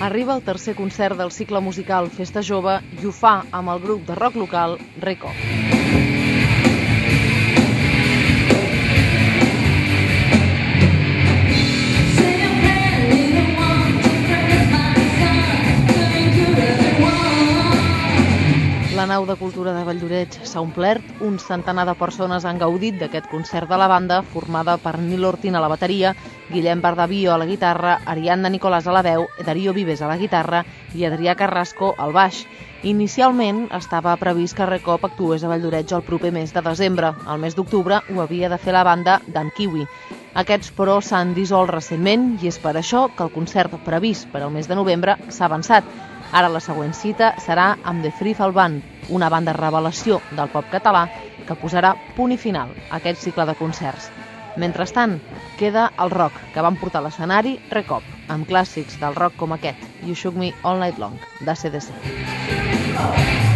Arriba el tercer concert del cicle musical Festa Jove i ho fa amb el grup de rock local Recop. La nau de cultura de Valldoreix s'ha omplert, un centenar de persones han gaudit d'aquest concert de la banda, formada per Nil Ortín a la bateria, Guillem Bardavio a la guitarra, Ariadna Nicolàs a la veu, Darío Vives a la guitarra i Adrià Carrasco al baix. Inicialment estava previst que Recop actués a Valldoreix el proper mes de desembre. El mes d'octubre ho havia de fer la banda d'en Kiwi. Aquests, però, s'han dissolt recentment i és per això que el concert previst per al mes de novembre s'ha avançat. Ara la següent cita serà amb The Free Fall Band, una banda revelació del pop català que posarà punt i final a aquest cicle de concerts. Mentrestant, queda el rock que van portar a l'escenari Recop, amb clàssics del rock com aquest, You Shook Me All Night Long, d'ACDC.